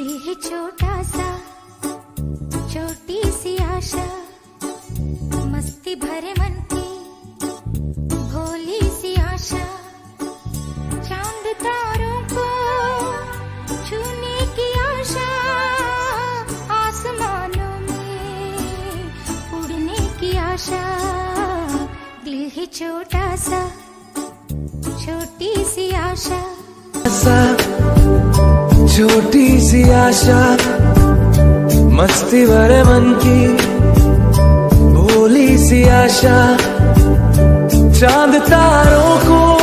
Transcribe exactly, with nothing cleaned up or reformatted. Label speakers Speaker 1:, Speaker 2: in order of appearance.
Speaker 1: दिल है छोटा सा, छोटी सी आशा, मस्ती भरे मन की भोली सी आशा, चांद तारों को छूने की आशा, आसमानों में उड़ने की आशा। दिल है छोटा सा, छोटी सी आशा,
Speaker 2: छोटी सी आशा, मस्ती भरे मन की भोली सी आशा, चांद तारों को